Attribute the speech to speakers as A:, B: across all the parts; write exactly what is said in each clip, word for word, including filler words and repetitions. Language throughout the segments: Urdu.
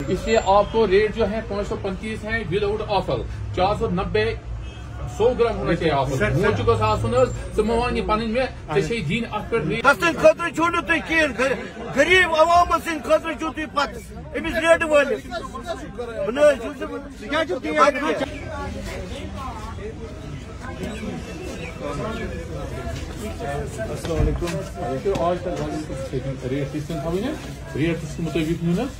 A: اس لیے آپ کو ریٹ جو ہے پانچ سو پنتیس ہے وداؤٹ آفر چار سو نبے سو گرام ہونا چاہیے آفر موچ گوس آسن ژٕ مہ ون یہ پنن مے ژے دین ات پہ ریٹ
B: تس خاطر چھو نہ تھی کہین غریب عوام سند خاطر چھو تھی پتہ امس ریٹ ولس
A: السلام علیکم آج تک ریٹ کس دن تھوین ریٹ کس مطابق نیو نا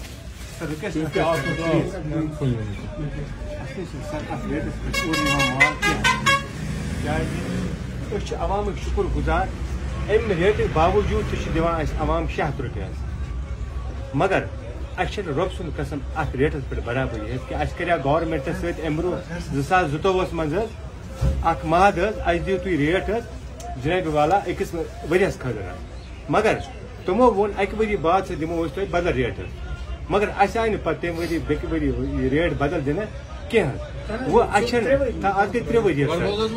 C: عوام شکر گزار ام ریٹ باوجود دان عوام شیٚے ہتھ رۄپیہِ مگر اچھا رۄب سُنٛد قسم اتھ ریٹس پٮ۪ٹھ برابری حظ کہ اَسہِ کریو گورمنٹس سۭتۍ امہِ برونٛہہ زٕ ساس زٕتووُہس منٛز حظ اکھ مہاد حظ اَسہِ دِیِو تُہۍ ریٹ حظ جنابِ والا أکِس ؤریَس خٲطرٕ حظ مگر تِمو ووٚن اکہِ ؤری بعد سۭتۍ دِمو أسۍ تۄہہِ بدل ریٹ حظ مگر اَسہِ آیہِ نہٕ پتہٕ تمہِ ؤری بیٚکہِ ؤری یہِ ریٹ بدل دِنہٕ کینٛہہ حظ وہ اچھا اتھ گٔے ترٛےٚ ؤری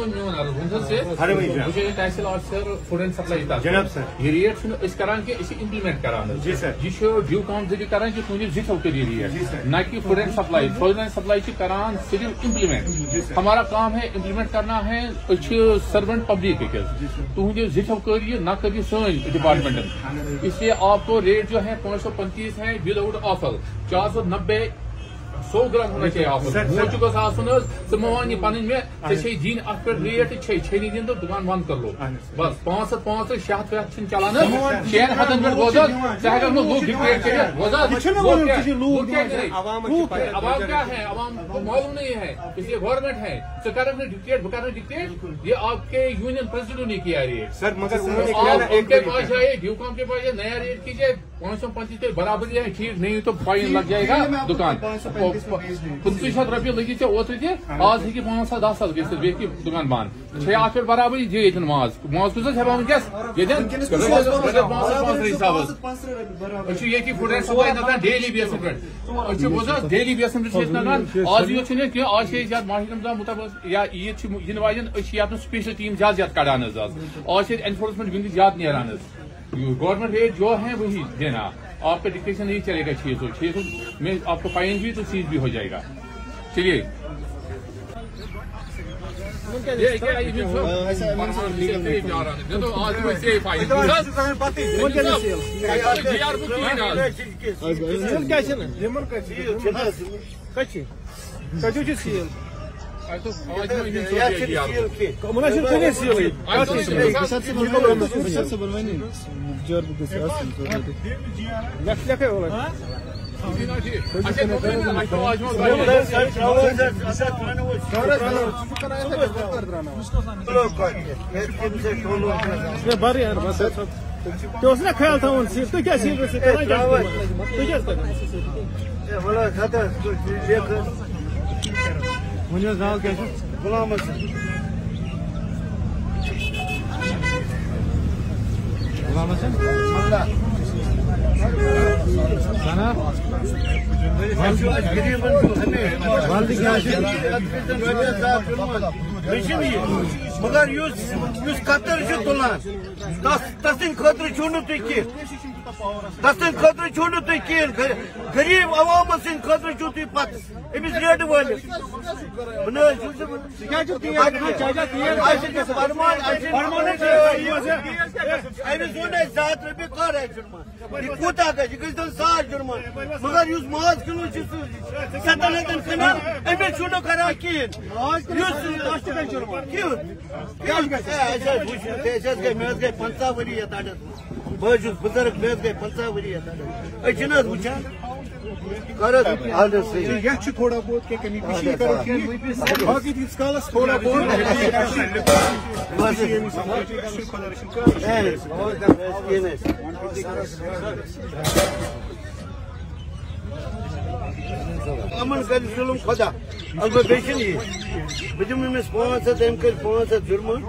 A: tehsil officer food and supply
C: جناب سر
A: یہ ریٹ چھُنہٕ أسۍ کران کینٛہہ أسۍ چھِ امپلمنٹ کران
C: جی سر
A: یہ چھُ ڈیو کام ذٔریعہٕ کران کہ تُہنٛدِ زِٹھیو کٔرِو ریٹ نہ کہ food and supply food and supply چھِ کران صرف امپلمنٹ ہمارا کام ہے امپلمنٹ کرنا ہے أسۍ چھِ سروینٹ پبلک أکِس تُہنٛدِ زِٹھیو کٔر یہِ نہ کٔر یہِ سٲنۍ ڈپارٹمنٹن اس لیے آپ کو ریٹ جو ہے پانچ سو پنتیس ہے وداؤٹ آفر چار سو نبے سو گرام ہونا چاہیے آفر موچ گوس آسن ژٕ مہ ون یہ پنن مے ژے دین ات پہ ریٹ چھے چھے دین تو دکان بند کر لو بس پانچ ہتھ پانچ ہتھ شیٚے ہتھ پٮ۪ٹھ چھُنہٕ چلان حظ شیٚن ہتن پٮ۪ٹھ بوز حظ ژٕ ہیٚککھ نہٕ لوٗکھ ڈکٹیٹ کٔرِتھ بوز حظ عوام کیا ہے عوام کو معلوم نہیں ہے اس لیے گورنمنٹ ہے ژٕ کرکھ نہٕ ڈکٹیٹ بہٕ کرٕ ڈکٹیٹ یہ آپ کے یونین پریزیڈنٹ نے کیا ریٹ
C: سر مگر
A: آپ ان کے پاس جائیے ڈیو کام کے پاس نیا ریٹ کیجیے پانچ سو پنچیس پہ برابری ہے ٹھیک نہیں تو فائن لگ جائے گا دکان پٕنٛژٕ شیٚتھ رۄپیہِ لگی ژےٚ اوترٕ تہِ آز ہیٚکہِ پانٛژھ ساس دہ ساس گٔژھِتھ بیٚیہِ ہیٚکہِ دُکان بنٛد چھے اتھ پٮ۪ٹھ برابری دِ ییٚتٮ۪ن ماز ماز کۭژ حظ ہٮ۪وان ؤنکیٚس ییٚتٮ۪ن حسابس أسۍ چھِ ییٚتہِ فوڈ اینڈ سپلائی نژان ڈیلی بیسس پٮ۪ٹھ أسۍ چھِ بوز حظ ڈیلی بیسس پٮ۪ٹھ چھِ أسۍ نژان آز یوت چھُنہٕ کینٛہہ آز چھِ أسۍ زیادٕ ماہِ رمضان مُطابق یا عیٖد چھِ یِنہٕ واجٮ۪ن أسۍ چھِ یتھ منٛز سپیشل ٹیٖم زیادٕ زیادٕ کڑان حظ آز آز چھِ ییٚتہِ انفورسمنٹ وِنٛگ زیادٕ نیران حظ گورنمنٹ ریٹ جو ہے وہی دینا آپ کا ڈکٹیشن نہیں چلے گا چھ سو چھ سو میں آپ کو فائن بھی تو سیز بھی ہو جائے گا چلیے
D: نا خیال تھاون سی تُہۍ کیٛاہ سیٖل ٲسِو کران تُہۍ کیٛاہ ؤنِو حظ ناو کیٛاہ چھُ غلام حسن غلام حسن
B: مگر قطر تلان تسند خاطر چھو نہٕ تُہۍ کینٛہہ تسند خاطر چھو نہٕ تُہۍ کینٛہہ غریب عوام سند خاطر چھو تُہۍ پتہ أمس ریٹ ولس أمس ووٚن اَسہِ زٕ ہتھ رۄپیہِ کر آسہِ جُرمان یہِ کوٗتاہ گژھِ یہِ گژھِ دِیُن ساس جُرمان مگر یُس ماز کِلوٗ چھُ سُہ سَتن ہتن کٕنان أمس چھُ نہٕ کران کِہیٖنۍ مےٚ حظ گٔے پنژاہ ؤری یتھ اڈس بہٕ حظ چھُس بُزرگ مےٚ حظ گٔے پنژاہ ؤری یتھ اڈس أسۍ چھِنہٕ حظ وٕچھان کر حظ
D: یتھ چھُ تھوڑا بہت کینٛہہ کمی پیٖشی کرو ٹھیٖک باقٕے تیٖتِس کالس تھوڑا بہت
B: یِمن کر ظُلم خۄدا البتہ بیٚیہِ چھِنہٕ یہِ بہٕ دِمہٕ أمِس پانٛژھ ہتھ أمۍ کٔرۍ پانٛژھ ہتھ جُرمان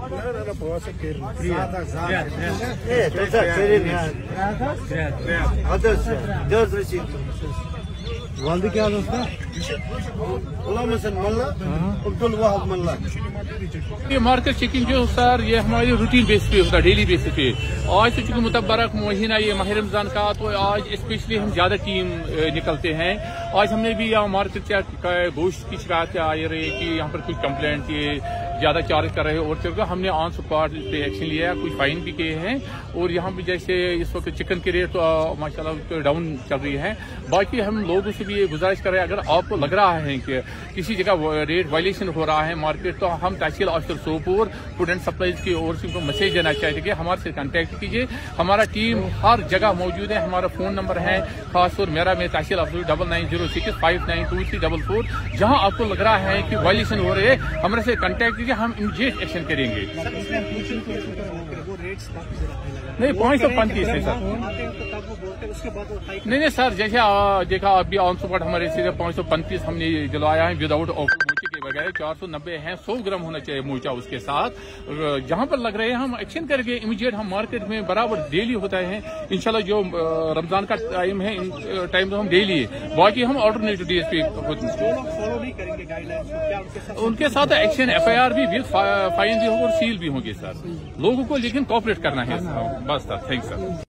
B: ہتھ حظ دِ حظ رٔسیٖد
D: वालद क्या है उसका?
B: गुलाम हसन मल्ला, अब्दुल वहाब मल्ला।
A: ये मार्केट चेकिंग जो सर ये हमारी रूटीन बेस पे होता है, डेली बेसिस पे। आज तो चूंकि मुतबरक महीना ये माह रमजान का, तो आज स्पेशली हम ज्यादा टीम निकलते हैं। आज हमने भी यहाँ मार्केट चेक गोश्त की शिकायत आ रही है कि यहाँ पर कुछ कंप्लेंट ये ज्यादा चार्ज कर रहे हैं, और चलकर हमने ऑन स्पॉट पे एक्शन लिया, कुछ फाइन भी किए हैं। और यहाँ पे जैसे इस वक्त चिकन की रेट तो माशाल्लाह डाउन चल रही है। बाकी हम लोगों से भी ये गुजारिश कर रहे हैं, अगर आपको लग रहा है कि किसी जगह रेट वायलेशन हो रहा है मार्केट, तो हम tehsil officer Sopore food and supplies की ओर से उनको मैसेज देना चाहते कि हमारे से कांटेक्ट कीजिए। हमारा टीम हर जगह मौजूद है। हमारा फोन नंबर है खासतौर मेरा में tehsil officer double nine zero six five nine two three double four. जहाँ आपको लग रहा है कि वायलेशन हो रहे हैं, हमारे से कांटेक्ट कीजिए, हम इमीडिएट एक्शन करेंगे। नहीं, पाँच सौ पैंतीस है सर। नहीं नहीं सर, जैसे आ, देखा अभी ऑन स्पॉट हमारे से पाँच सौ पैंतीस हमने दिलवाया है विदाउट ऑफर मोची के बगैर। चार सौ नब्बे है, सौ ग्राम होना चाहिए मोचा उसके साथ। जहां पर लग रहे हैं हम एक्शन करके इमीडिएट हम मार्केट में बराबर डेली होता है। इंशाल्लाह जो रमजान का टाइम है, टाइम तो हम डेली है, बाकी हम ऑल्टरनेटिव डेज पे उनके साथ एक्शन एफ आई आर भी विद फाइन भी होगा और सील भी होंगे सर। लोगों को लेकिन कोऑपरेट करना है बस सर। Thank sir.